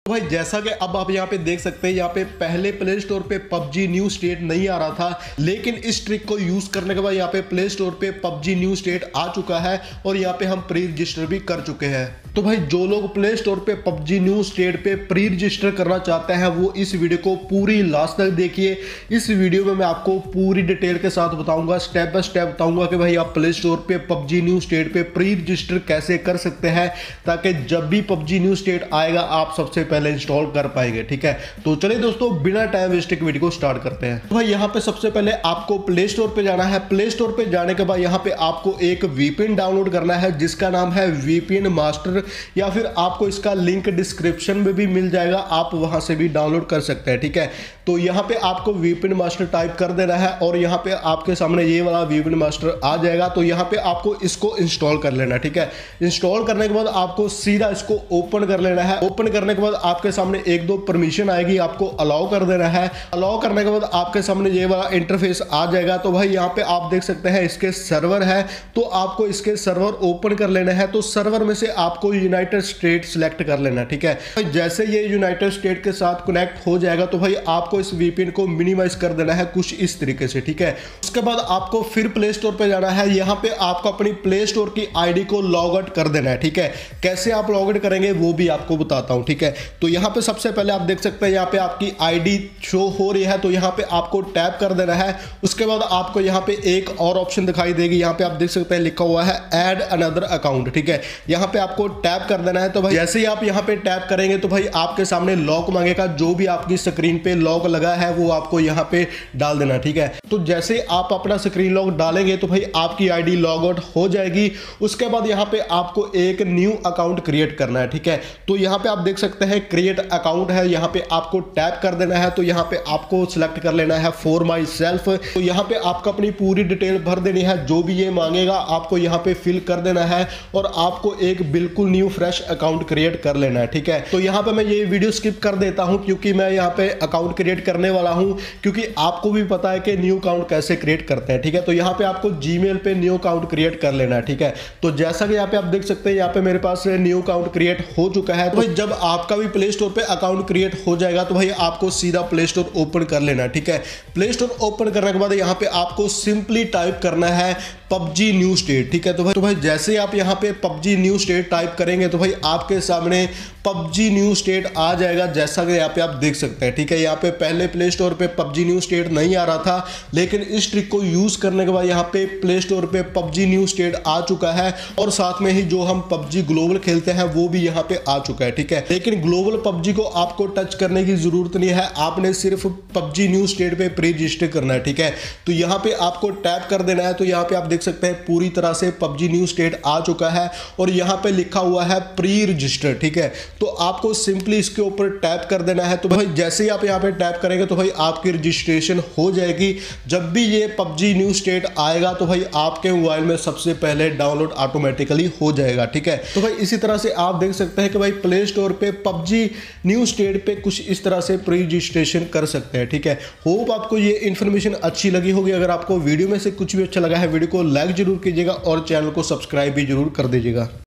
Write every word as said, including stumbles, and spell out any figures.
भाई जैसा कि अब आप यहाँ पे देख सकते हैं, यहाँ पे पहले प्ले स्टोर पे पबजी न्यू स्टेट नहीं आ रहा था, लेकिन इस ट्रिक को यूज करने के बाद यहाँ पे प्ले स्टोर पे पबजी न्यू स्टेट आ चुका है और यहाँ पे हम प्री रजिस्टर भी कर चुके हैं। तो भाई जो लोग प्ले स्टोर पे पबजी न्यू स्टेट पे प्री रजिस्टर करना चाहते हैं वो इस वीडियो को पूरी लास्ट तक देखिए। इस वीडियो में मैं आपको पूरी डिटेल के साथ बताऊंगा, स्टेप बाय स्टेप बताऊंगा कि भाई आप प्ले स्टोर पे पबजी न्यू स्टेट पे प्री रजिस्टर कैसे कर सकते हैं, ताकि जब भी पबजी न्यू स्टेट आएगा आप सबसे पहले इंस्टॉल कर पाएंगे। ठीक है, तो चलिए दोस्तों बिना टाइम वेस्ट के वीडियो को स्टार्ट करते हैं। तो भाई यहाँ पे सबसे पहले आपको प्ले स्टोर पे जाना है। प्ले स्टोर पे जाने के बाद यहाँ पे आपको एक वीपीएन डाउनलोड करना है जिसका नाम है वीपीएन मास्टर, या फिर आपको इसका लिंक डिस्क्रिप्शन में भी मिल जाएगा, आप वहां से भी डाउनलोड कर सकते हैं। ठीक है, तो यहाँ पे आपको वीपीएन मास्टर टाइप कर देना है और यहाँ पे आपके सामने ये वाला वीपीएन मास्टर आ जाएगा। तो यहाँ पे आपको इसको इंस्टॉल कर लेना है। ठीक है, इंस्टॉल करने के बाद आपको सीधा इसको ओपन कर लेना है। ओपन करने के बाद आपके सामने एक दो परमिशन आएगी, आपको अलाउ कर देना है। अलाउ करने के बाद आपके सामने ये वाला इंटरफेस आ जाएगा। तो भाई यहाँ पे आप देख सकते हैं इसके सर्वर है, तो आपको इसके सर्वर ओपन कर लेना है। तो सर्वर में से आपको यूनाइटेड स्टेट सिलेक्ट कर लेना। ठीक है, जैसे ये यूनाइटेड स्टेट के साथ कनेक्ट हो जाएगा तो भाई आपको इस वीपीएन को मिनिमाइज कर देना है कुछ इस तरीके से। ठीक है, उसके बाद आपको फिर प्ले स्टोर पे जाना है। यहाँ पे आपको अपनी प्ले स्टोर की आईडी को लॉग आउट कर देना है। ठीक है, कैसे आप लॉग आउट करेंगे वो भी आपको बताता हूं। ठीक है, तो यहाँ पे सबसे पहले आप देख सकते हैं यहाँ पे आपकी आईडी शो हो रही है, तो यहाँ पे आपको टैप कर देना है। उसके बाद आपको यहाँ पे एक और ऑप्शन दिखाई देगी, यहाँ पे आप देख सकते हैं लिखा हुआ है ऐड अनदर अकाउंट। ठीक है, यहाँ पे आपको टैप कर देना है। तो भाई जैसे ही आप यहाँ पे टैप करेंगे तो भाई आपके सामने लॉक मांगेगा, जो भी आपकी स्क्रीन पे लॉक लगा है वो आपको यहाँ पे डाल देना। ठीक है, तो जैसे आप अपना स्क्रीन लॉक डालेंगे तो भाई आपकी आईडी लॉग आउट हो जाएगी। उसके बाद यहाँ पे आपको एक न्यू अकाउंट क्रिएट करना है। ठीक है, तो यहाँ पे आप देख सकते हैं क्रिएट अकाउंट है, यहाँ पे आपको टैप कर देना है। तो यहाँ पे आपको सिलेक्ट कर लेना है फॉर माई सेल्फ। तो यहाँ पे आपको अपनी पूरी डिटेल भर देनी है, जो भी ये मांगेगा आपको यहाँ पे फिल कर देना है और आपको एक बिल्कुल न्यू फ्रेश अकाउंट क्रिएट कर लेना है। ठीक है, तो यहाँ पे मैं ये वीडियो स्किप कर देता हूँ क्योंकि मैं यहाँ पे अकाउंट क्रिएट करने वाला हूँ, क्योंकि आपको भी पता है कि न्यू अकाउंट कैसे क्रिएट करते हैं। ठीक है, तो यहाँ पे आपको जीमेल पे न्यू अकाउंट क्रिएट कर लेना है। ठीक है, तो जैसा कि यहाँ पे आप देख सकते हैं यहाँ पे मेरे पास न्यू अकाउंट क्रिएट हो चुका है। तो भाई जब आपका भी प्ले स्टोर पे अकाउंट क्रिएट हो जाएगा तो भाई आपको सीधा प्ले स्टोर ओपन कर लेना है। ठीक है, प्ले स्टोर ओपन करने के बाद यहाँ पे आपको सिंपली टाइप करना है पबजी न्यू स्टेट। ठीक है, तो भाई तो भाई जैसे आप यहाँ पे पबजी न्यू स्टेट टाइप करेंगे तो भाई आपके सामने पबजी न्यू स्टेट आ जाएगा, जैसा कि यहाँ पे आप देख सकते हैं। ठीक है, यहाँ पे पहले प्ले स्टोर पे पबजी न्यू स्टेट नहीं आ रहा था, लेकिन इस ट्रिक को यूज करने के बाद यहाँ पे प्ले स्टोर पे पबजी न्यू स्टेट आ चुका है और साथ में ही जो हम पबजी ग्लोबल खेलते हैं वो भी यहाँ पे आ चुका है। ठीक है, लेकिन ग्लोबल पबजी को आपको टच करने की जरूरत नहीं है, आपने सिर्फ पबजी न्यू स्टेट पे प्री रजिस्टर करना है। ठीक है, तो यहाँ पे आपको टैप कर देना है। तो यहाँ पे आप देख सकते हैं पूरी तरह से पबजी न्यू स्टेट आ चुका है और यहाँ पे लिखा हुआ है प्री रजिस्टर। ठीक है, तो आपको सिंपली इसके ऊपर टैप कर देना है। तो भाई जैसे ही आप यहाँ पे टैप करेंगे तो भाई आपकी रजिस्ट्रेशन हो जाएगी। जब भी ये पबजी न्यू स्टेट आएगा तो भाई आपके मोबाइल में सबसे पहले डाउनलोड ऑटोमेटिकली हो जाएगा। ठीक है, तो भाई इसी तरह से आप देख सकते हैं कि भाई प्ले स्टोर पे पबजी न्यू स्टेट पे कुछ इस तरह से प्री रजिस्ट्रेशन कर सकते हैं। ठीक है, होप आपको ये इन्फॉर्मेशन अच्छी लगी होगी। अगर आपको वीडियो में से कुछ भी अच्छा लगा है वीडियो को लाइक जरूर कीजिएगा और चैनल को सब्सक्राइब भी जरूर कर दीजिएगा।